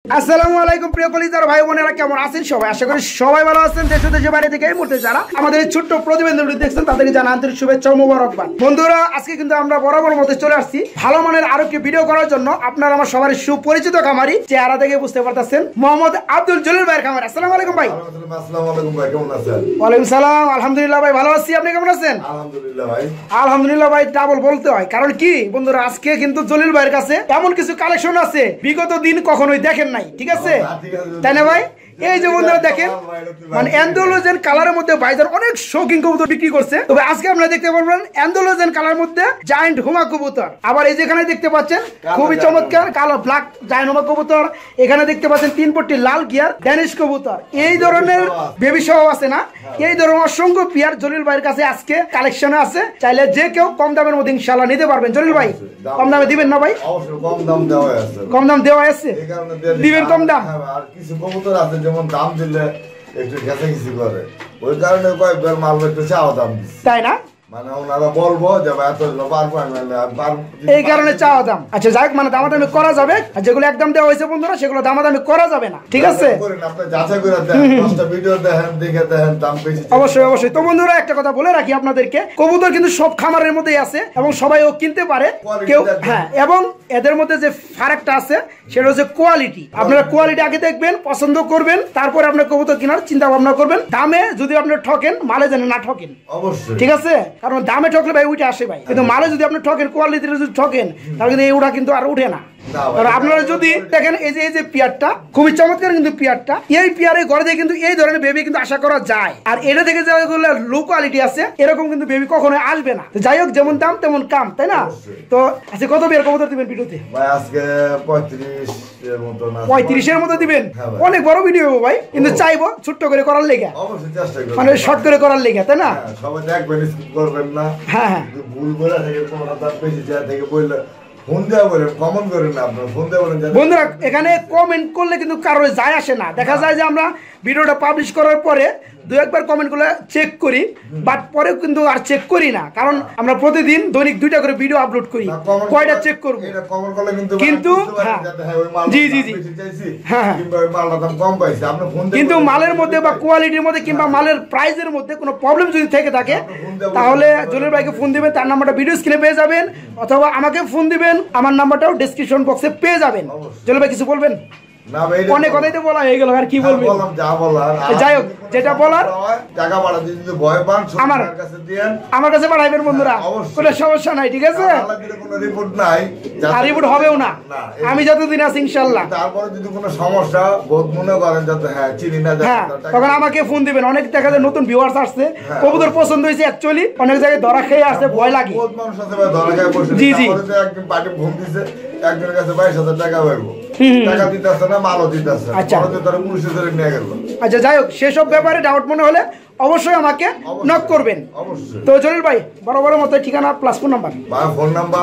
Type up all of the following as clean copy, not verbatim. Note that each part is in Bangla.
আসসালামু আলাইকুম প্রিয় কলিজার ভাই বোনেরা, কেমন আছেন সবাই? আশা করি সবাই ভালো আছেন। দেশ দেশের বাইরে থেকে এই মুহূর্তে যারা আমাদের এই ছোট্ট প্রতিবেদনটি দেখছেন তাদেরকে জানা আন্তরিক শুভেচ্ছা ও মোবারকবাদ। বন্ধুরা, আজকে কিন্তু আমরা বরাবর মতো চলে আসছি ভালো মানের আরো একটি ভিডিও করার জন্য। আপনারা আমার সবার সুপরিচিত খামারি, চেহারা দেখে বুঝতে পারতেছেন, মোহাম্মদ আব্দুল জলিল ভাইয়ের খামার। আসসালামু আলাইকুম ভাই। আসসালামু আলাইকুম ভাই, কেমন আছেন? ওয়ালাইকুম সালাম, আলহামদুলিল্লাহ ভাই ভালো আছি। আপনি কেমন আছেন? আলহামদুলিল্লাহ ভাই। আলহামদুলিল্লাহ ভাই ডাবল বলতে হয়, কারণ কি বন্ধুরা, আজকে কিন্তু জলিল ভাইয়ের কাছে এমন কিছু কালেকশন আছে বিগত দিন কখনোই দেখেন নাই, ঠিক আছে? তাই না ভাই? এই যে বন্ধুরা দেখেন, মানে অ্যান্ডোলোজেন কালারের মধ্যে ভাইজান অনেক শৌখিন কবুতর বিক্রি করছে। তবে আজকে আপনারা দেখতে পারবেন অ্যান্ডোলোজেন কালার মধ্যে জায়ান্ট হুমা কবুতর। আবার এই যেখানে দেখতে পাচ্ছেন খুবই চমৎকার কালো ব্ল্যাক জায়ান্ট হুমা কবুতর। এখানে দেখতে পাচ্ছেন 3 পট্টি লাল গিয়ার ড্যানিশ কবুতর। এই ধরনের বেবি সহ আছে না, এই ধরনের অসংখ্য পেয়ার জলিল ভাইয়ের কাছে আজকে কালেকশনে আছে। চাইলে যে কেউ কম দামের মধ্যে ইনশাআল্লাহ নিতে পারবেন। জলিল ভাই কম দামে দিবেন না ভাই? অবশ্যই কম দাম দেওয়া আছে। কম দাম দেওয়া আছে, এই কারণে দিবেন কম দাম। আর কিছু কবুতর আছে যেমন দাম দিলে একটু ঘেঁষাঘেঁষি করে, ওই কারণে কয়েকবার মাল একটু চাওয়া দাম দিচ্ছে, তাই না? মানে ওনারা বলবো যে এত এই কারণে চাওয়া দাম। আচ্ছা যাক, মানে দামাদামি করা যাবে, আর যেগুলো একদম দেওয়া হয়েছে বন্ধুরা সেগুলো দামাদামি করা যাবে না, ঠিক আছে? আপনি যাচাই করে দেখেন, 10টা ভিডিও দেখেন, দেখে দেখেন দাম বেশি। অবশ্যই অবশ্যই। তো বন্ধুরা একটা কথা বলে রাখি আপনাদেরকে, কবুতর কিন্তু সব খামারের মধ্যেই আছে এবং সবাই ও কিনতে পারে কেউ, হ্যাঁ। এবং এদের মধ্যে যে ফারাকটা আছে সেটা হচ্ছে কোয়ালিটি। আপনারা কোয়ালিটি আগে দেখবেন, পছন্দ করবেন, তারপরে আপনার কবুতর কেনার চিন্তা ভাবনা করবেন। দামে যদি আপনি ঠকেন, মালে যেন না ঠকেন, অবশ্যই, ঠিক আছে? কারণ দামে ঠকলে ভাই উঠে আসে ভাই, কিন্তু মালে যদি আপনি ঠকেন, কোয়ালিটিতে যদি ঠকেন, তাহলে কিন্তু এই উঠা কিন্তু আর উঠে না। আপনারা যদি দেখেন এই যে পিয়ারটা খুবই চমৎকার, কিন্তু পিয়ারটা এই পিয়ারে ঘরে দিয়ে কিন্তু এই ধরনের বেবি কিন্তু আশা করা যায়। আর এটা থেকে যেগুলো লো কোয়ালিটি আছে এরকম কিন্তু বেবি কখনো আসবে না। যাই হোক, যেমন দাম তেমন কাম, তাই না? তো আজকে কত বিয়ার কবুতর দিবেন ভিডিওতে? ভাই আজকে 35 এর মতো না, 35 এর মতো দিবেন। অনেক বড় ভিডিও ভাই, কিন্তু চাইবো ছোট্ট করে করার লেগে, অবশ্যই চেষ্টা করব, মানে শর্ট করে করার লেগে, তাই না? সবাই দেখবেন, স্কিপ করবেন না। হ্যাঁ হ্যাঁ, ভুল বলে থেকে তোমরা তার বেশি যা থেকে বললে ফোন দেওয়া বলেন, কমেন্ট করেন না, আপনারা ফোন দেওয়া বলেন। বন্ধুরা এখানে কমেন্ট করলে কিন্তু কারো যায় আসে না। দেখা যায় যে আমরা ভিডিওটা পাবলিশ করার পরে দু একবার কমেন্টগুলো চেক করি, বাট পরেও কিন্তু আর চেক করি না, কারণ আমরা প্রতিদিন দৈনিক 2টা করে ভিডিও আপলোড করি। কয়টা চেক করব? এটা কমেন্ট করলে কিন্তু জি জি জি, হ্যাঁ, কিংবা ওই মালটা দাম কম পাইছে, আপনি ফোন দেন। কিন্তু মালের মধ্যে বা কোয়ালিটির মধ্যে কিংবা মালের প্রাইসের মধ্যে কোনো প্রবলেম যদি থেকে থাকে, তাহলে জলিল ভাইকে ফোন দিবেন, তার নাম্বারটা ভিডিও স্ক্রিনে পেয়ে যাবেন, অথবা আমাকে ফোন দিবেন, আমার নাম্বারটাও ডেসক্রিপশন বক্সে পেয়ে যাবেন। জলিল ভাই কিছু বলবেন? অনেক কথাই তো বলা হয়ে গেল, আর কি বলবেন? যাই হোক, যেটা বলার, টাকা বাড়া দিতে ভয় পান, আমার কাছে দেন, আমার কাছে পাঠাইবেন বন্ধুরা, কোনো সমস্যা নাই, ঠিক আছে? কোনো রিপোর্ট নাই, আর রিপোর্ট হবেও না, আমি যতদিন আছি ইনশাআল্লাহ। তারপরে যদি কোনো সমস্যা বোধ মনে করেন যাতে হ্যাঁ চিনি না, হ্যাঁ, তখন আমাকে ফোন দিবেন। অনেক দেখা যায় নতুন ভিউয়ার্স আসছে, কবুতর পছন্দ হয়েছে, অ্যাকচুয়ালি অনেক জায়গায় ধরা খেয়ে আসছে, ভয় লাগে। বহুত মানুষ আছে ভাই ধরা খেয়ে বসে, জি জি, একদিন পার্টি ফোন দিছে, একজনের কাছে 22,000 টাকা পাইবো, টাকা দিতেছে না, মালও দিতেছে, আচ্ছা তারা পুলিশে ধরে নিয়ে গেল। আচ্ছা যাই হোক, সেসব ব্যাপারে ডাউট মনে হলে অবশ্যই আমাকে নক করবেন। অবশ্যই। তো জলিল ভাই বরাবর মতো ঠিকানা প্লাস ফোন নাম্বার? ভাই ফোন নাম্বার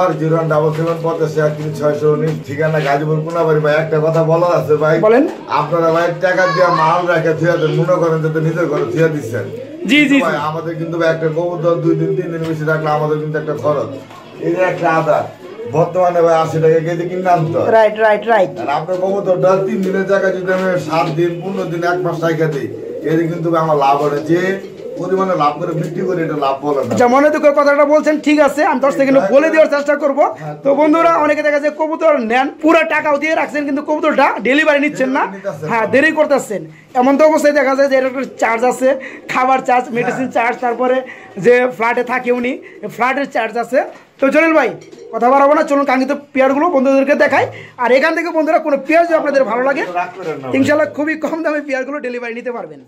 017758619, ঠিকানা গাজীপুর কোনাবাড়ি। ভাই একটা কথা বলার আছে ভাই, বলেন। আপনারা ভাই টাকা দিয়ে মাল রেখে থিয়া দেন, মনে করেন যাতে নিজের ঘরে থিয়া দিচ্ছেন। জি জি ভাই, আমাদের কিন্তু একটা কবুতর 2 দিন 3 দিন বেশি রাখলে আমাদের কিন্তু একটা খরচ। এই যে একটা আদা বর্তমানে ভাই 80 টাকা কেজি কিনে আনতো, রাইট রাইট রাইট। আর আপনার কবুতরটা 3 দিনের জায়গায় যদি আমি 7 দিন 15 দিন 1 মাস রাখা দিই, এতে কিন্তু আমার লাভ হয়। যে পরিমাণে লাভ করে বিক্রি করে এটা লাভ বলে না। আচ্ছা, মনে দুঃখের কথাটা বলছেন, ঠিক আছে, আমি 10 সেকেন্ড বলে দেওয়ার চেষ্টা করব। তো বন্ধুরা, অনেকে দেখা যায় কবুতর নেন, পুরো টাকাও দিয়ে রাখছেন, কিন্তু কবুতরটা ডেলিভারি নিচ্ছেন না, হ্যাঁ দেরি করতেছেন। এমন তো অবস্থায় দেখা যায় যে এর একটা চার্জ আছে, খাবার চার্জ, মেডিসিন চার্জ, তারপরে যে ফ্ল্যাটে থাকে উনি, ফ্ল্যাটের চার্জ আছে। তো জলিল ভাই কথা বাড়াবো না, চলুন কাঙ্ক্ষিত পেয়ারগুলো বন্ধুদেরকে দেখাই। আর এখান থেকে বন্ধুরা কোনো পেয়ার যদি আপনাদের ভালো লাগে, ইনশাল্লাহ খুবই কম দামে পেয়ারগুলো ডেলিভারি নিতে পারবেন।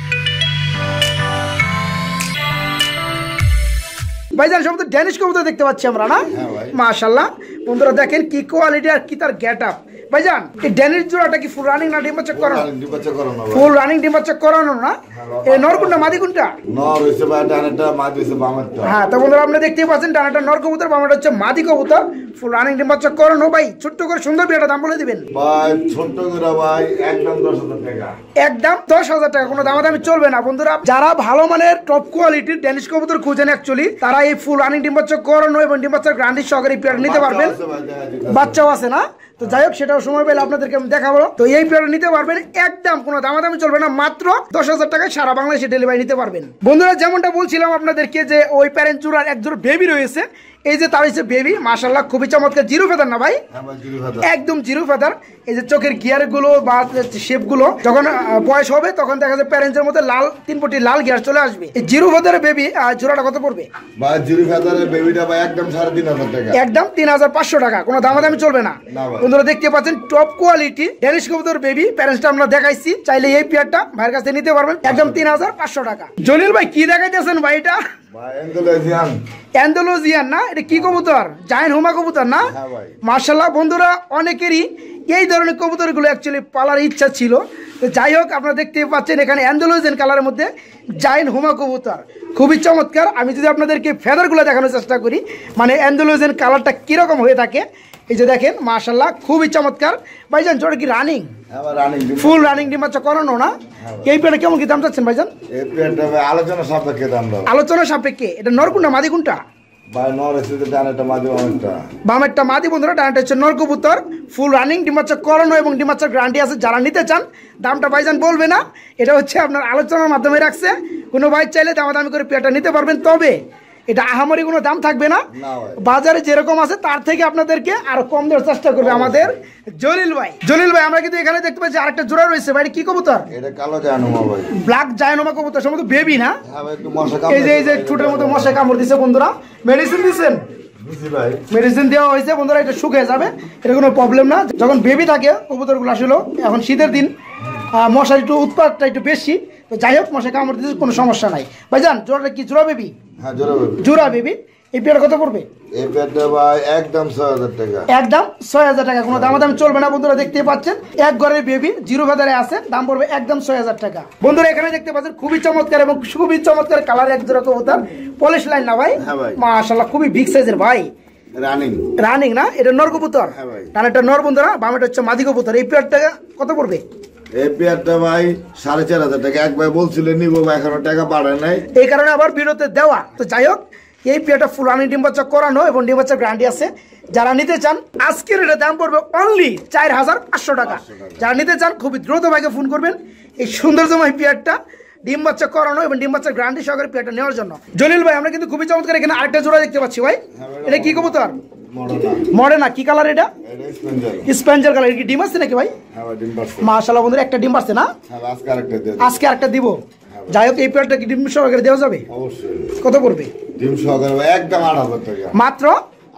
ভাইজান সব তো ড্যানিশ কবুতর দেখতে পাচ্ছি আমরা, না? মাশাআল্লাহ বন্ধুরা, দেখেন কি কোয়ালিটি আর কি তার গেট আপ। ভাইজান এই ড্যানিশ জোড়াটা কি ফুল রানিং না ডিম বাচ্চা করানো? ফুল রানিং ডিম বাচ্চা করানো না? এই নর কোনটা মাদি কোনটা? নর হইছে ভাই ডানাটা, মাদি হইছে বামাটা। হ্যাঁ, তো বন্ধুরা আপনি দেখতেই পাচ্ছেন, ডানাটা নর কবুতর, বামাটা হচ্ছে মাদি কবুতর, ফুল রানিং ডিম বাচ্চা করানো। ভাই ছোট্ট করে সুন্দর বিয়েটা দাম বলে দিবেন ভাই? ছোট্ট করে ভাই একদম 10,000 টাকা, একদম 10,000 টাকা, কোনো দামাদামি চলবে না। বন্ধুরা যারা ভালো মানের টপ কোয়ালিটির ড্যানিশ কবুতর খুঁজেন, অ্যাকচুয়ালি তারা এই ফুল রানিং ডিম বাচ্চা করানো এবং ডিম বাচ্চার গ্রান্ডি সহকারে পেয়ার নিতে পারবেন। বাচ্চাও আছে না? তো যাই হোক সেটাও সময় পেলে আপনাদেরকে আমি দেখাবো। তো এই পেয়ারটা নিতে পারবেন একদম কোনো দামাদামি চলবে না, মাত্র 10,000 টাকায় সারা বাংলাদেশে ডেলিভারি নিতে পারবেন। বন্ধুরা যেমনটা বলছিলাম আপনাদেরকে যে ওই প্যারেন্ট জোড়ার এক জোড়া বেবি রয়েছে, এই যে তার হচ্ছে বেবি, মাশাআল্লাহ খুবই চমৎকার, জিরো ফেদার না ভাই? একদম জিরো ফেদার। এই যে চোখের গিয়ার গুলো বা শেপ গুলো যখন বয়স হবে তখন দেখা যায় প্যারেন্টের মধ্যে লাল 3 পটি লাল গিয়ার চলে আসবে। এই জিরো ফেদারের বেবি জোড়াটা কত পড়বে ভাই? জিরো ফেদারের বেবিটা ভাই একদম 3,500 টাকা, একদম 3,500 টাকা, কোনো দামাদামি চলবে না। বন্ধুরা দেখতে পাচ্ছেন টপ কোয়ালিটি ড্যানিশ কবুতর বেবি, প্যারেন্টসটা আমরা দেখাইছি, চাইলে এই পেয়ারটা ভাইয়ের কাছে নিতে পারবেন একদম 3,500 টাকা। জলিল ভাই কি দেখাইতেছেন ভাই? এটা অ্যান্ডালুসিয়ান না? এটা কি কবুতর? জায়ান্ট হুমা কবুতর না? মাশাআল্লাহ বন্ধুরা অনেকেরই এই ধরনের কবুতরগুলো অ্যাকচুয়ালি পালার ইচ্ছা ছিল। তো যাই হোক আপনারা দেখতে পাচ্ছেন এখানে অ্যান্ডালুসিয়ান কালারের মধ্যে জায়ান্ট হুমা কবুতর, খুবই চমৎকার। আমি যদি আপনাদেরকে ফেদারগুলো দেখানোর চেষ্টা করি, মানে অ্যান্ডালুসিয়ান কালারটা কিরকম হয়ে থাকে, এই যে দেখেন মাশাআল্লাহ খুবই চমৎকার। ভাইজান জোড়া কি রানিং? ফুল রানিং ডিম বাচ্চা করানো না? এই পেয়ারটা কেমন কি দাম চাচ্ছেন ভাইজান? এই পেয়ারটা ভাই আলোচনা সাপেক্ষে দাম দাও। আলোচনা সাপেক্ষে। এটা নর কোনটা মাদি কোনটা? ভাই নর আছে, ডানেরটা মাদি, বামেরটা বামেরটা মাদি। বন্ধুরা ডানেরটা হচ্ছে নর কবুতর, ফুল রানিং ডিম বাচ্চা করানো এবং ডিম বাচ্চার গ্যারান্টি আছে। যারা নিতে চান দামটা ভাইজান বলবে না, এটা হচ্ছে আপনার আলোচনার মাধ্যমে রাখছে। কোনো ভাই চাইলে দামাদামি করে পেয়ারটা নিতে পারবেন, তবে এটা আহামরি কোনো দাম থাকবে না, বাজারে যেরকম আছে তার থেকে আপনাদেরকে আরো কম দেওয়ার চেষ্টা করবে আমাদের জলিল ভাই। জলিল ভাই আমরা কিন্তু এখানে দেখতে পাচ্ছি আরেকটা জোড়া রয়েছে ভাই, কি কবুতর? এটা কালো জায়নুমা ভাই, ব্ল্যাক জায়নুমা কবুতর, সম্ভবত বেবি না? হ্যাঁ ভাই, একটু মশা কামড়, এই যে ছোটের মতো মশা কামড় দিছে। বন্ধুরা মেডিসিন দিছেন? মেডিসিন দেওয়া হয়েছে বন্ধুরা, এটা শুকিয়ে যাবে, এটা কোনো প্রবলেম না। যখন বেবি থাকে কবুতরগুলো আসলে, এখন শীতের দিন মশার একটু উৎপাদটা একটু বেশি, তো যাই হোক মশা কামড় দিতে কোনো সমস্যা নাই। ভাইজান জোড়াটা কি জোড়া বেবি? হ্যাঁ জোড়া বেবি। জোড়া বেবি। এই পেয়ারটা কত পড়বে? এই পেয়ারটা ভাই একদম 6,000 টাকা, একদম 6,000 টাকা, কোনো দামাদামি চলবে না। বন্ধুরা দেখতে পাচ্ছেন এক ঘরের বেবি জিরো ফেদারে আছে, দাম পড়বে একদম 6,000 টাকা। বন্ধুরা এখানে দেখতে পাচ্ছেন খুবই চমৎকার এবং খুবই চমৎকার কালার এক জোড়া কবুতর, পলিশ লাইন না ভাই? হ্যাঁ ভাই মাশাআল্লাহ খুবই বিগ সাইজের ভাই, রানিং। রানিং না? এটা নর কবুতর? হ্যাঁ ভাই। তাহলে এটা নর বন্ধুরা, বামেটা হচ্ছে মাদি কবুতর। এই পেয়ারটা কত পড়বে? এই পেয়ারটা ভাই 4,500 টাকা, এক ভাই বলছিল নিবো, এখনো টাকা পাঠায় নাই, এই কারণে আবার বিরতে দেওয়া। তো যাই হোক এই পেয়ারটা ফুল রানিং ডিম বাচ্চা করানো এবং ডিম বাচ্চার গ্যারান্টি আছে। যারা নিতে চান আজকের এটা দাম পড়বে অনলি 4,500 টাকা। যারা নিতে চান খুবই দ্রুত ভাইকে ফোন করবেন এই সৌন্দর্যময় পেয়ারটা ডিম বাচ্চা করানো এবং ডিম বাচ্চার গ্যারান্টি সহকারে পেয়ারটা নেওয়ার জন্য। জলিল ভাই আমরা কিন্তু খুবই চমৎকার এখানে আরেকটা জোড়া দেখতে পাচ্ছি ভাই, এটা কি কবুতর? মডেনা। কি কালার এটা? স্পেঞ্জার কালার। কি ডিম আছে নাকি ভাই? মাশাআল্লাহ বন্ধুরা একটা ডিম আসছে না? আজকে আরেকটা দিব। যাই হোক এই পেয়ারটা কি ডিম সহকারে দেওয়া যাবে? অবশ্যই। কত পড়বে? ডিম সহকারে একদম 8,000 টাকা, মাত্র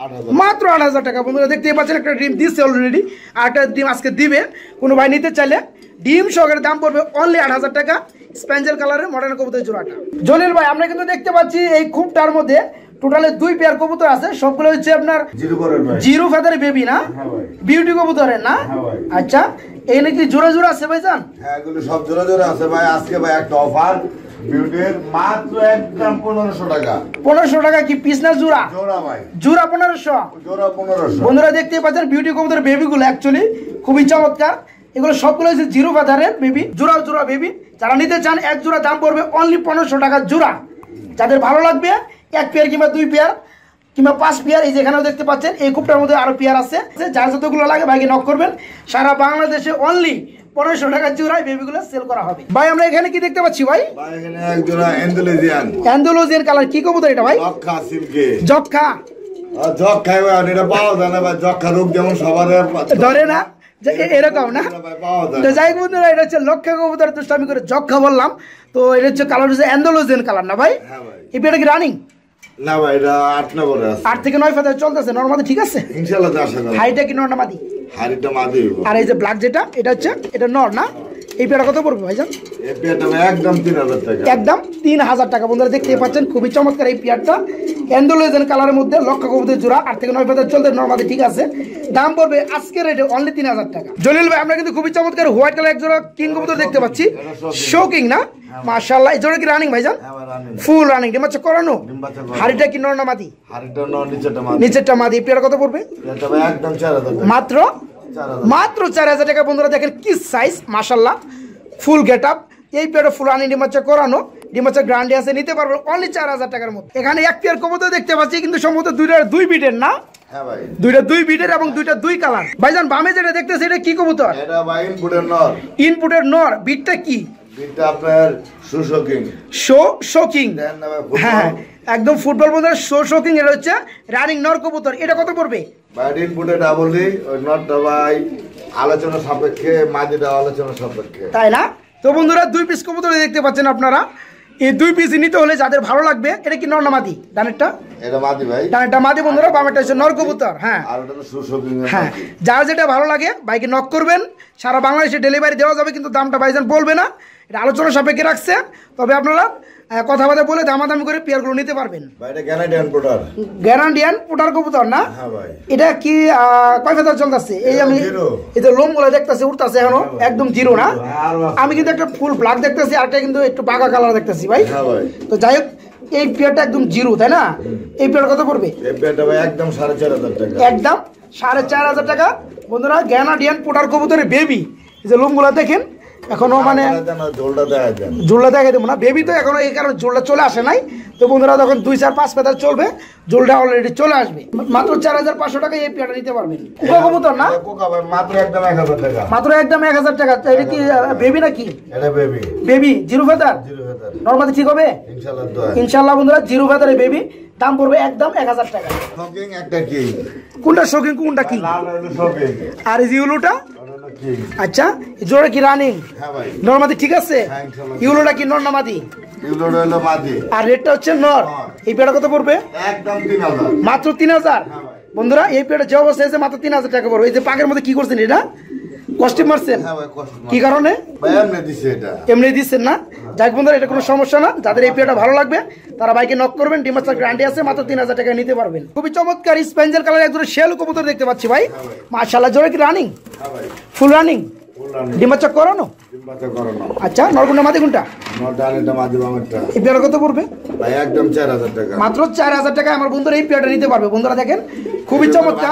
8,000 টাকা। বন্ধুরা দেখতেই পাচ্ছেন একটা ডিম দিচ্ছে অলরেডি, আর একটা ডিম আজকে দিবে। কোনো ভাই নিতে চাইলে ডিম সহকারে দাম পড়বে অনলি 8,000 টাকা, স্পেঞ্জার কালারের মডার্ন কবুতর জোড়াটা। জলিল ভাই আমরা কিন্তু দেখতে পাচ্ছি এই খুবটার মধ্যে টোটালে 2 পেয়ার কবুতর আছে, সবগুলো হচ্ছে আপনার জিরো ফেদারের বেবি না? বিউটি কবুতরের না? আচ্ছা এই নাকি জোড়া জোড়া আছে ভাইজান? হ্যাঁ এগুলো সব জোড়া জোড়া আছে ভাই। আজকে ভাই একটা অফার বিউটির মাত্র একদম 1,500 টাকা। 1,500 টাকা কি পিস না জোড়া? জোড়া ভাই, জোড়া 1,500। জোড়া 1,500। বন্ধুরা দেখতেই পাচ্ছেন বিউটি কবুতরের বেবিগুলো অ্যাকচুয়ালি খুবই চমৎকার, এগুলো সবগুলো হচ্ছে জিরো ফেদারের বেবি, জোড়া জোড়া বেবি। যারা নিতে চান এক জোড়া দাম পড়বে অনলি 1,500 টাকা জোড়া। যাদের ভালো লাগবে 1 পেয়ার কিংবা 2 পেয়ার কিংবা 5 পেয়ার, এই যেখানেও দেখতে পাচ্ছেন এই কুপটার মধ্যে আরো পেয়ার আছে, যার যতগুলো লাগে ভাইকে নক করবেন। সারা বাংলাদেশে অনলি 1,500 টাকা জোড়ায় বেবিগুলো সেল করা হবে। ভাই আমরা এখানে কি দেখতে পাচ্ছি ভাই? ভাই এখানে এক জোড়া অ্যান্ডালুসিয়ান। Andalusian colour. কি কবুতর এটা ভাই? যক্ষা সিল্কে। যক্ষা। যক্ষা ভাই এটা পাওয়া যায় না ভাই, যক্ষা রোগ যেমন সবার ধরে না এরকম না? তো যাই বন্ধুরা এটা হচ্ছে লক্ষ্য কবুতর, তো আমি করে যক্ষা বললাম। তো এটা হচ্ছে কালার হচ্ছে অ্যান্ডালুসিয়ান কালার না ভাই? হ্যাঁ ভাই। এই পেয়ারটা কি রানিং? না ভাই এটা 8 নম্বরে আছে। 8 থেকে 9 ফেদার চলতেছে নরমালি, ঠিক আছে ইনশাআল্লাহ। আশা করি হাইটা কি নর না মাদি? হাইটা মাদি। আর এই যে ব্ল্যাক যেটা এটা হচ্ছে এটা নর না? এই পেয়ারটা কত পড়বে ভাইজান? এই পেয়ারটা একদম 3,000 টাকা, একদম 3,000 টাকা। বন্ধুরা দেখতে পাচ্ছেন খুবই চমৎকার এই পেয়ারটা, অ্যান্ডালুসিয়ান কালারের মধ্যে লক্ষ্য কবুতরের জোড়া, 8 থেকে 9 ফেদার চলতে নরমালি, ঠিক আছে। দাম পড়বে আজকের রেটে অনলি 3,000 টাকা। জলিল ভাই আমরা কিন্তু খুবই চমৎকার হোয়াইট কালার এক জোড়া কিং কবুতর দেখতে পাচ্ছি, শোকিং না? মাশাআল্লাহ। এই জোড়া কি রানিং ভাইজান? Full running. ডিম বাচ্চা করানো? হাড়িটা কি নর না মাদি? হাড়িটা নর, নিচেরটা মাদি। নিচেরটা মাদি। এই পেয়ার কত পড়বে? এটা ভাই একদম 4,000 টাকা, মাত্র 4,000 টাকা। বন্ধুরা দেখেন কি সাইজ, মাশাআল্লাহ ফুল গেট আপ। এই পেয়ারটা ফুল রানিং, ডিম বাচ্চা করানো, ডিম বাচ্চা গ্যারান্টি আছে, নিতে পারবেন অনলি 4,000 টাকার মধ্যে। এখানে এক পেয়ার কবুতর দেখতে পাচ্ছি কিন্তু সম্ভবত 2 বিটের না? হ্যাঁ ভাই দুইটা দুই বিটের এবং দুইটা দুই কালার। ভাইজান বামে যেটা দেখতেছে এটা কি কবুতর? এটা ভাই ইনপুটের নর। ইনপুটের নর। বিটটা কি? বিটটা আপনার শোকিং। শোকিং। হ্যাঁ একদম ফুটবল বন্ধুরা শোকিং। এটা হচ্ছে রানিং নর কবুতর। এটা কত পড়বে? ভাই ইনপুটে ডাবলি ওই নরটা ভাই আলোচনা সাপেক্ষে, মাদিটা আলোচনা সাপেক্ষে, তাই না? তো বন্ধুরা দুই পিস কবুতর দেখতে পাচ্ছেন আপনারা। এই দুই পিস নিতে হলে যাদের ভালো লাগবে, এটা কি নর না মাদি? ডানেরটা এটা মাদি ভাই। ডানেরটা মাদি বন্ধুরা, বামেরটা হচ্ছে নর কবুতর। হ্যাঁ আর এটা তো শোকিং। হ্যাঁ যার যেটা ভালো লাগে বাইকে নক করবেন, সারা বাংলাদেশে ডেলিভারি দেওয়া যাবে, কিন্তু দামটা ভাইজান বলবে না, এটা আলোচনা সাপেক্ষে রাখছে। তবে আপনারা কথাবার্তা বলে দামাদামি করে পেয়ারগুলো নিতে পারবেন। ভাই এটা গ্যারান্টিয়ান পোটার। গ্যারান্টিয়ান পোটার কবুতর না? হ্যাঁ ভাই। এটা কি কয় ফেদার চলতেছে? এই আমি এই যে লোমগুলো দেখতেছি উঠতেছে এখনো একদম জিরো না? আমি কিন্তু একটা ফুল ব্ল্যাক দেখতেছি, আরটা কিন্তু একটু বাঁকা কালার দেখতেছি ভাই। হ্যাঁ ভাই। তো যাই হোক এই পেয়ারটা একদম জিরো, তাই না? এই পেয়ার কত পড়বে? এই পেয়ারটা ভাই একদম 4,500 টাকা। একদম 4,500 টাকা বন্ধুরা। গ্যানাডিয়ান পোটার কবুতরের বেবি। এই যে লোমগুলো দেখেন এখনো মানে জোলটা দেখা দেবো না, বেবি তো এখনো এই কারণে জোলটা চলে আসে নাই। তো বন্ধুরা যখন 2-4-5 ফেদার চলবে জোলটা অলরেডি চলে আসবে। মাত্র 4,500 টাকায় এই পেয়ারটা নিতে পারবেন। কোকা কবুতর না? মাত্র একদম 1,000 টাকা। মাত্র একদম 1,000 টাকা। এটা কি বেবি নাকি? এটা baby. Baby zero feather. Normally ঠিক হবে ইনশাআল্লাহ বন্ধুরা। জিরো ফেদার এই বেবি দাম পড়বে একদম 1,000 টাকা। শোকিং একটা কি? কোনটা শোকিং কোনটা কি? লাল হলো শোকিং। আর এই ইউলোটা? আচ্ছা জোড়া কি রানিং? হ্যাঁ ভাই। নরমাদি ঠিক আছে? ইউলোটা কি নর না মাদি? ইউলোটা হলো মাদি। আর রেটটা হচ্ছে নর। এই পেয়ারটা কত পড়বে? একদম 3,000। মাত্র 3,000 বন্ধুরা। এই পেয়ারটা যে অবস্থা আছে মাত্র 3,000 টাকা পড়বে। এই যে পাকের মধ্যে কি করছেন এটা? কস্টিউম মারছেন? হ্যাঁ ভাই কস্টিউম। কি কারণে? ভাই এমনি দিছে এটা। এমনি দিচ্ছেন না? যাক বন্ধুরা এটা কোনো সমস্যা না। যাদের এই পেয়ারটা ভালো লাগবে তারা বাইকে নক করবেন। ডিমাস্টার গ্যারান্টি আছে, মাত্র 3,000 টাকা নিতে পারবেন। খুবই চমৎকার স্পেঞ্জেল কালার এক জোড়া শেল কবুতর দেখতে পাচ্ছি ভাই। মাশাআল্লাহ জোড়া কি রানিং? হ্যাঁ ভাই। Full running? ডিমাস্টার করানো? ডিম্বাচা করানো। আচ্ছা নরগুন্ডা মাদি কোনটা? নরডানেটা মাদি বামেরটা। এই পেয়ারটা কত পড়বে? ভাই একদম 4,000 টাকা। মাত্র 4,000 টাকা আমার বন্ধুরা এই পেয়ারটা নিতে পারবে। বন্ধুরা দেখেন খুবই চমৎকার।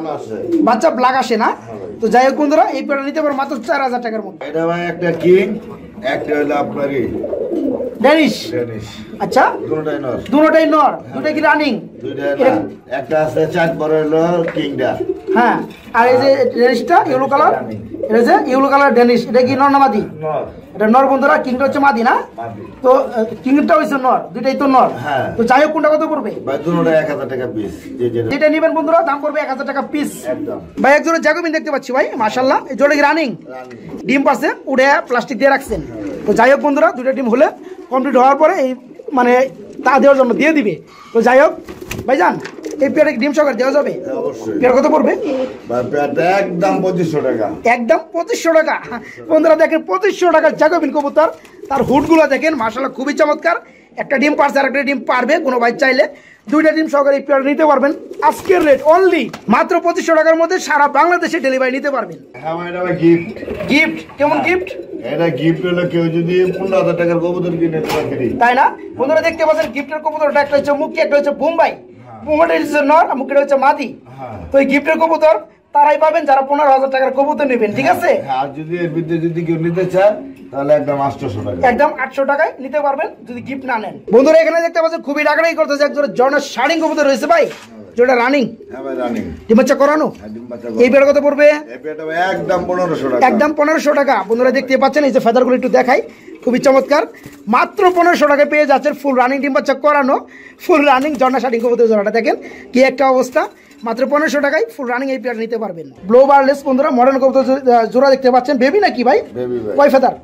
বাচ্চা ব্ল্যাক আসে না? তো যাই হোক বন্ধুরা এই পেয়ারটা নিতে পারবে মাত্র 4,000 টাকার মধ্যে। এটা ভাই একটা কিং, একটা হলো আপনারই ড্যানিশ। ড্যানিশ। আচ্ছা দুটোটাই নর। দুটোটাই নর। দুটো কি রানিং? দুইটা না, একটা আছে 4 বড় হলো কিংটা। হ্যাঁ আর এই যে ড্যানিশটা ইয়েলো কালার, এটা যে ইয়েলো কালার ড্যানিশ, এটা কি নর না মাদি? নর। এটা নর বন্ধুরা। কিংটা হচ্ছে মাদি না? মাদি। তো কিংটা হইছে নর, দুইটাই তো নর। হ্যাঁ। তো যাই হোক কোনটা কত পড়বে? ভাই দুটোটা 1,000 টাকা পিস। যেটা নেবেন বন্ধুরা দাম পড়বে 1,000 টাকা পিস। একদম। ভাই এক জোড়া জ্যাকোবিন দেখতে পাচ্ছি ভাই মাশাআল্লাহ। এই জোড়া কি রানিং? ডিম পাশে উড়ে প্লাস্টিক দিয়ে রাখছেন। তো যাই হোক বন্ধুরা দুটো ডিম হলে কমপ্লিট হওয়ার পরে এই মানে তা দেওয়ার জন্য দিয়ে দিবে। তো যাই হোক ভাইজান এই পেয়ারে ডিম সহকারে দেওয়া যাবে? অবশ্যই। পেয়ার কত পড়বে? ভাই পেয়ারটা একদম 2,500 টাকা। একদম 2,500 টাকা বন্ধুরা। দেখেন 2,500 টাকার জ্যাকোবিন কবুতর। তার হুডগুলো দেখেন মাশাআল্লাহ খুবই চমৎকার। একটা ডিম পারছে আর একটা ডিম পারবে। কোনো ভাই চাইলে দুইটা ডিম সহকারে এই পেয়ার নিতে পারবেন। আজকের রেট অনলি মাত্র 2,500 টাকার মধ্যে সারা বাংলাদেশে ডেলিভারি নিতে পারবেন। হ্যাঁ ভাই এটা ভাই গিফট। গিফট কেমন গিফট? এটা গিফট হলো কেউ যদি 15,000 টাকার কবুতর কিনে ফ্রি। তাই না বন্ধুরা? দেখতে পাচ্ছেন গিফটের কবুতরটা একটা হচ্ছে মুখী, একটা হচ্ছে বোম্বাই। বোম্বাইটা হচ্ছে নর, মুখীটা হচ্ছে মাদি। তো এই গিফটের কবুতর তারাই পাবেন যারা 15,000 টাকার কবুতর নেবেন, ঠিক আছে? আর যদি এর ভিতরে যদি কেউ নিতে চায় তাহলে একদম 800 টাকা। একদম 800 টাকায় নিতে পারবেন যদি গিফট না নেন। বন্ধুরা এখানে দেখতে পাচ্ছেন খুবই ডাকাডাকি করতেছে এক জোড়া জর্নার শাড়িং কবুতর রয়েছে ভাই, যেটা রানিং। হ্যাঁ ভাই রানিং। ডিম বাচ্চা করানো। এই পেয়ার কত পড়বে? এই পেয়ারটা ভাই একদম 1,500 টাকা। একদম 1,500 টাকা। বন্ধুরা দেখতে পাচ্ছেন এই যে ফেদারগুলো একটু দেখাই, খুবই চমৎকার। মাত্র 1,500 টাকায় পেয়ে যাচ্ছেন ফুল রানিং ডিম বাচ্চা করানো ফুল রানিং জর্না শাড়িং কবুতর জোড়াটা দেখেন কি একটা অবস্থা। মাত্র 1,500 টাকায় ফুল রানিং এই পেয়ার নিতে পারবেন। ব্লো বারলেস বন্ধুরা মডার্ন কবুতর জোড়া দেখতে পাচ্ছেন। বেবি নাকি ভাই? বেবি ভাই। কয় ফেদার?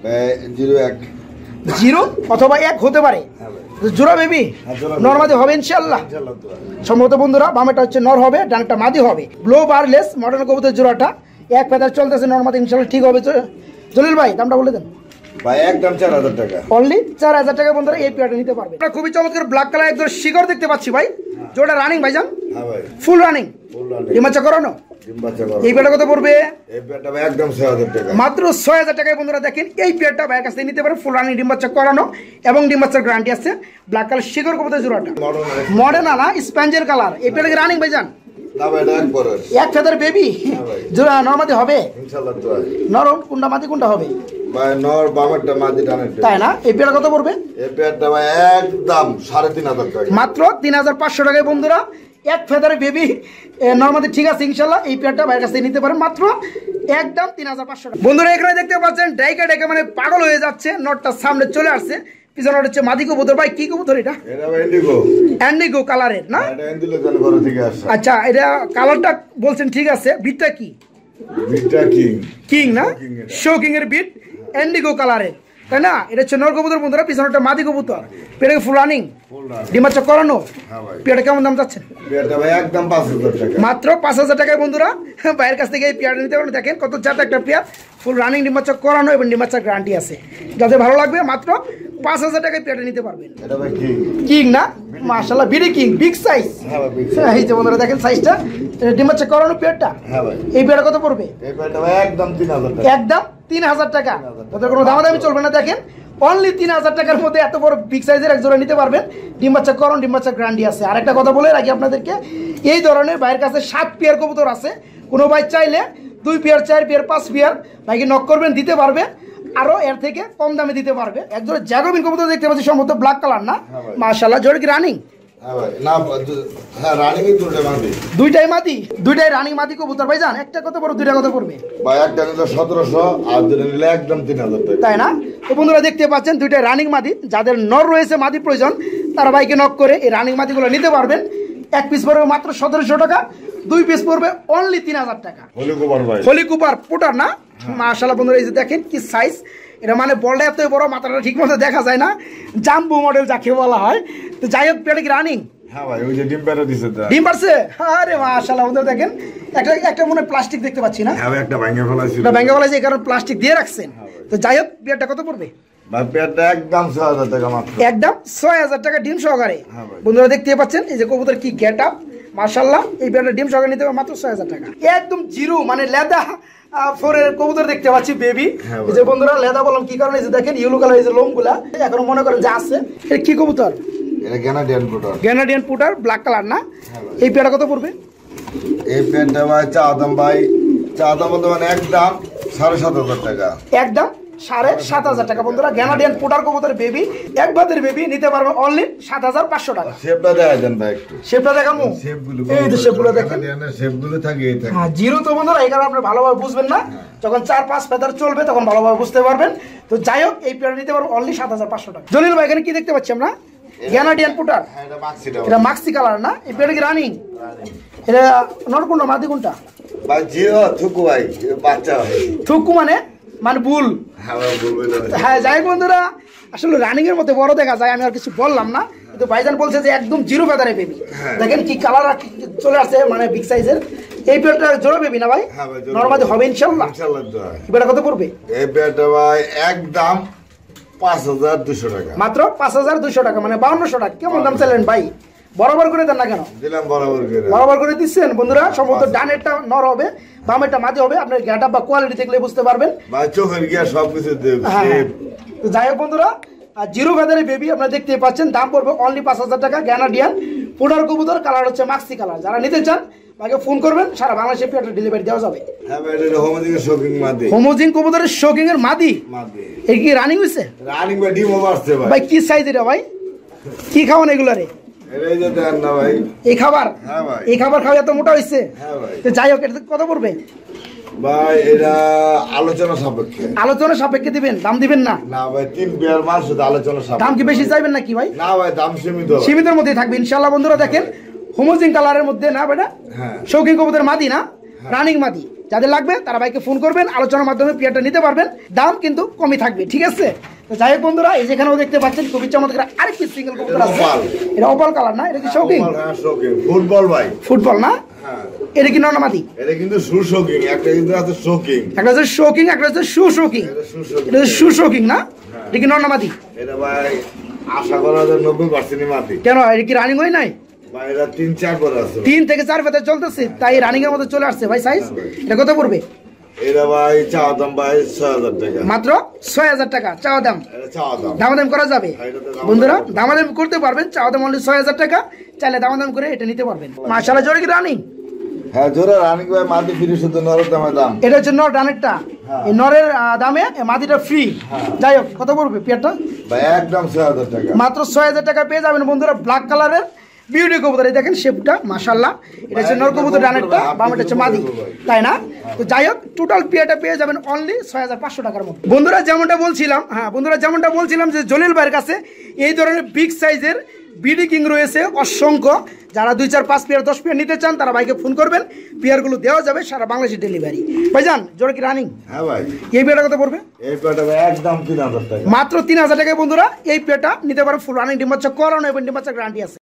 01 0 অথবা 1 হতে পারে। জোড়া বেবি নর মাদি হবে ইনশাআল্লাহ। সম্ভবত বন্ধুরা বামেটা হচ্ছে নর হবে, ডানটা মাদি হবে। ব্লো বারলেস মডার্ন কবুতর জোড়াটা এক ফেদার চলতেছে, নর মাদি ইনশাআল্লাহ ঠিক হবে। জলিল ভাই দামটা বলে দেন। ভাই একদম 4,000 টাকা। অনলি 4,000 টাকা বন্ধুরা এই পেয়ারটা নিতে পারবে। আমরা খুবই চমৎকার ব্ল্যাক কালার একজন শিকড় দেখতে পাচ্ছি ভাই, যেটা রানিং ভাইজান। হ্যাঁ ভাই ফুল রানিং। ডিম বাচ্চা করানো। ডিম বাচ্চা করানো। এই পেয়ারটা কত পড়বে? এই পেয়ারটা ভাই একদম 6,000 টাকা। মাত্র 6,000 টাকায় বন্ধুরা দেখেন এই পেয়ারটা ভাইয়ের কাছ থেকে নিতে পারেন। ফুল রানিং ডিম বাচ্চা করানো এবং ডিম বাচ্চার গ্যারান্টি আছে। ব্ল্যাক কালার শিকড় কবুতর জোড়াটা মডার্ন না স্পঞ্জের কালার। এই পেয়ারটা রানিং ভাইজান? না ভাই এটা এক বড় এক ফেদার বেবি জোড়া নরমাদি হবে ইনশাআল্লাহ। তো নরম কোনটা মাদি কোনটা হবে? ভাই নর বামেরটা মাদি ডানেরটা। তাই না? এই পেয়ারটা কত পড়বে? এই পেয়ারটা ভাই একদম 3,500 টাকা। মাত্র 3,500 টাকায় বন্ধুরা এক ফেদারে বেবি নর্মালি ঠিক আছে ইনশাল্লাহ। এই পেয়ারটা ভাইয়ের কাছ থেকে নিতে পারেন মাত্র একদম 3500 টাকা। বন্ধুরা এখানে দেখতে পাচ্ছেন ডাইকা ডাইকা মানে পাগল হয়ে যাচ্ছে, নটটা সামনে চলে আসছে। পিছনে হচ্ছে মাদি কবুতর। ভাই কি কবুতর এটা? ইন্ডিগো কালারের না? আচ্ছা, এটা কালারটা বলছেন ঠিক আছে। বিটটা কি? কিং না? শো কিং এর বিট ইন্ডিগো কালারের, তাই না? এটা হচ্ছে নর কবুতর বন্ধুরা, পিছনে একটা মাদি কবুতর। পেয়ারটা ফুল রানিং, ডিম বাচ্চা করানো। পেয়ারটা কেমন দাম যাচ্ছে? মাত্র 5000 টাকায় বন্ধুরা ভাইয়ের কাছ থেকে এই পেয়ারটা নিতে পারেন। দেখেন কত চারটা একটা পেয়ার, ফুল রানিং, ডিম বাচ্চা করানো এবং ডিম বাচ্চা গ্যারান্টি আছে। যাদের ভালো লাগবে মাত্র 5000 টাকায় পেয়ারটা নিতে পারবেন। কিং না? মাশাআল্লাহ, বিডি কিং, বিগ সাইজ। এই যে বন্ধুরা দেখেন সাইজটা, ডিম বাচ্চা করানো পেয়ারটা। এই পেয়ারটা কত পড়বে? এই পেয়ারটা ভাই একদম 3000 টাকা। একদম 3000 টাকা। ওদের কোনো দামাদামি চলবে না। দেখেন অনলি 3000 টাকার মধ্যে এত বড় বিগ সাইজের এক জোড়া নিতে পারবেন। ডিম বাচ্চা করণ, ডিম বাচ্চা গ্যারান্টি আছে। আরেকটা কথা বলে রাখি আপনাদেরকে, এই ধরনের ভাইয়ের কাছে 7 পেয়ার কবুতর আছে। কোনো ভাই চাইলে 2 পেয়ার, 4 পেয়ার, 5 পেয়ার ভাইকে নক করবেন, দিতে পারবে। আরো এর থেকে কম দামে দিতে পারবে। এক জোড়া জ্যাকোবিন কবুতর দেখতে পাচ্ছি, সম্ভবত ব্ল্যাক কালার না? মাশাআল্লাহ, জোড়া কি রানিং? দুইটাই মাদি, দুইটাই রানিং মাদি কবুতর। ভাই জান একটা কত বড়, দুইটা কত পড়বে? ভাই একটা নিলে 1700 আর দুটো নিলে একদম 3000 টাকা, তাই না? তো বন্ধুরা দেখতে পাচ্ছেন দুইটাই রানিং মাদি। যাদের নর রয়েছে, মাদি প্রয়োজন, তারা বাইকে নক করে এই রানিং মাদিগুলো নিতে পারবেন। এক পিস পড়বে মাত্র 1700 টাকা, 2 পিস পড়বে অনলি 3000 টাকা। হোলি কুপার পুটার না? মাশাআল্লাহ বন্ধুরা এই যে দেখেন কি সাইজ। এটা মানে বলটা এত বড়, মাথাটা ঠিক মতো দেখা যায় না, জাম্বো মডেল যাকে বলা হয়। তো যাই হোক, পেটে কি রানিং? হ্যাঁ ভাই, ওই যে ডিম পেড়ে দিছে তো। ডিম পারছে? আরে মাশাআল্লাহ বন্ধুরা দেখেন, একটা মনে প্লাস্টিক দেখতে পাচ্ছি না? হ্যাঁ ভাই, একটা ভাঙা ফেলাইছিল। এটা ভাঙা ফেলাইছে, এই কারণে প্লাস্টিক দিয়ে রাখছেন। তো যাই হোক, পেয়ারটা কত পড়বে? ভাই পেয়ারটা একদম 6000 টাকা মাত্র। একদম 6000 টাকা ডিম সহকারে। বন্ধুরা দেখতে পাচ্ছেন এই যে কবুতর কি গেটআপ, মাশাআল্লাহ। এই পেয়ারটা ডিম সহকারে নিতে হবে মাত্র 6000 টাকা। একদম জিরো মানে লেদা ফোরের কবুতর দেখতে পাচ্ছি বেবি। এই যে বন্ধুরা লেদা বললাম কি কারণে, এই যে দেখেন ইয়েলো কালার, এই যে লোমগুলা এখনো মনে করেন যে আছে। এটা কি কবুতর? এটা গ্যানাডিয়ান পুটার। গ্যানাডিয়ান পুটার, ব্ল্যাক কালার না? এই পেয়ারটা কত পড়বে? এই পেয়ারটা ভাই চাওদাম ভাই, চাওদাম মানে একদম 7500 টাকা। একদম 7500 টাকা। বন্ধুরা গ্যানাডিয়ান পুটার কবুতর বেবি, এক বাতের বেবি নিতে পারবেন অনলি 7500 টাকা। শেপটা দেখা দেন ভাই একটু। শেপটা দেখামু? শেপগুলো, এই যে শেপগুলো দেখেন, গ্যানাডিয়ানের শেপগুলো থাকে এই থাকে। হ্যাঁ, জিরো তো বন্ধুরা এই কারণে আপনি ভালোভাবে বুঝবেন না। যখন 4-5 ফেদার চলবে তখন ভালোভাবে বুঝতে পারবেন। তো যাই হোক, এই পেয়ারটা নিতে পারবো অনলি 7500 টাকা। জলিল ভাই এখানে কি দেখতে পাচ্ছি আমরা? গ্যানাডিয়ান পুটার। এটা মাক্সি কালার না? এই পেয়ারটা কি রানিং? এটা নর কোনটা, মাদি কোনটা? ভাই জিও থুকু ভাই, বাচ্চা ভাই। থুকু মানে বুল। হ্যাঁ, যাই বন্ধুরা, আসলে রানিং এর মধ্যে বড় দেখা যায়, আমি আর কিছু বললাম না। কিন্তু ভাইজান বলছে যে একদম জিরো ফেদারে বেবি। দেখেন কি কালার চলে আসছে, মানে বিগ সাইজের। এই পেয়ারটা জোড়া বেবি না ভাই? নরমালি হবে ইনশাআল্লাহ। এবারে কত পড়বে? এই পেয়ারটা ভাই একদম 5200 টাকা। মাত্র 5200 টাকা, মানে 5200 টাকা। কেমন দাম চাইলেন ভাই? বরাবর করে দেন না কেন? দিলাম বরাবর করে। বরাবর করে দিচ্ছেন বন্ধুরা। সম্ভবত ডানেরটা নর হবে, বামেরটা মাঝে হবে। আপনার গেটআপ বা কোয়ালিটি দেখলে বুঝতে পারবেন। ভাই চোখের গিয়া সবকিছু দেব। তো যাই হোক বন্ধুরা, আর জিরো ফেদারে বেবি আপনারা দেখতে পাচ্ছেন, দাম পড়বে অনলি 5000 টাকা। গ্যানাডিয়ান পুটার কবুতর, কালার হচ্ছে মাক্সি কালার। যারা নিতে চান ভাইকে ফোন করবেন, সারা বাংলাদেশে পেয়ারটা ডেলিভারি দেওয়া যাবে। হ্যাঁ ভাই, এটা হোমোজিনের শোকিং মাদি। হোমোজিন কবুতরের শোকিং এর মাদি। এই কি রানিং হইছে? রানিং ভাই, ডিম ওভারছে ভাই। ভাই কি সাইজ এটা ভাই? কি খাওয়ান এগুলারে? এই যে দেন না ভাই, এই খাবার। হ্যাঁ ভাই, এই খাবার খাওয়া এত মোটা হইছে? হ্যাঁ ভাই। তো যাই হোক, এটা কত পড়বে ভাই? এটা আলোচনা সাপেক্ষে। আলোচনা সাপেক্ষে দিবেন, দাম দিবেন না? না ভাই, 3 পেয়ার মাল শুধু আলোচনা সাপেক্ষে। দাম কি বেশি চাইবেন নাকি ভাই? না ভাই, দাম সীমিত, সীমিতের মধ্যে থাকবে ইনশাআল্লাহ। বন্ধুরা দেখেন, হোমোজিন কালারের মধ্যে না বেটা? হ্যাঁ, শৌখিন কবুতরের মাদি না? রানিং মাদি। যাদের লাগবে তারা ভাইকে ফোন করবেন, আলোচনার মাধ্যমে পেয়ারটা নিতে পারবেন। দাম কিন্তু কমই থাকবে, ঠিক আছে? তো যাই হোক বন্ধুরা, এই যেখানেও দেখতে পাচ্ছেন খুবই চমৎকার আরেকটি সিঙ্গেল কবুতর আছে। এটা ওপাল কালার না? এটা কি শৌখিন? হ্যাঁ শৌখিন, ফুটবল ভাই। ফুটবল না? হ্যাঁ। এটা কি নর মাদি? এটা কিন্তু সুশৌখিন, একটা কিন্তু আছে শৌখিন। একটা হচ্ছে শৌখিন, একটা হচ্ছে সুশৌখিন। এটা সুশৌখিন না? এটা কি নর মাদি? এটা ভাই আশা করা যায় 90% মাদি। কেন, এটা কি রানিং হয় নাই? ভাই এটা 3-4 বার আছে। 3 থেকে 4 ফেদার চলতেছে, তাই রানিং এর মধ্যে চলে আসছে ভাই সাইজ। এটা কত পড়বে? এটা ভাই চাওয়া দাম ভাই 6000 টাকা। মাত্র 6000 টাকা চাওয়া দাম। এটা চাওয়া দাম, দামাদাম করা যাবে বন্ধুরা, দামাদাম করতে পারবেন। চাওয়া দাম অনলি 6000 টাকা, চাইলে দামাদাম করে এটা নিতে পারবেন। মাশাআল্লাহ, জোরে কি রানিং? হ্যাঁ জোরে রানিং ভাই, মাদি ফ্রি, শুধু নরের দামে দাম। এটা হচ্ছে নর, ডানেরটা। এই নরের দামে মাদিটা ফ্রি। যাই হোক, কত পড়বে পেয়ারটা? ভাই একদম 6000 টাকা। মাত্র 6000 টাকা পেয়ে যাবেন বন্ধুরা। ব্ল্যাক কালারের বিউটি কবুতর। এই দেখেন শেপটা মাশাআল্লাহ, এটা হচ্ছে নর কবুতর ডানেরটা, বামেরটা হচ্ছে মাদি, তাই না? তো যাই হোক, টোটাল পেয়ারটা পেয়ে যাবেন অনলি 6500 টাকার মতো। বন্ধুরা যেমনটা বলছিলাম, যে জলিল ভাইয়ের কাছে এই ধরনের বিগ সাইজের বিডি কিং রয়েছে অসংখ্য। যারা 2, 4, 5 পেয়ার 10 পেয়ার নিতে চান তারা ভাইকে ফোন করবেন, পেয়ারগুলো দেওয়া যাবে সারা বাংলাদেশে ডেলিভারি। ভাইজান জোরে কি রানিং? হ্যাঁ ভাই। এই পেয়ারটা কত পড়বে? এই পেয়ারটা একদম 3000 টাকা, মাত্র 3000 টাকায় বন্ধুরা এই পেয়ারটা নিতে পারো। ফুল রানিং ডিম বাচ্চা করানো এবং ডিম বাচ্চা গ্যারান্টি আছে।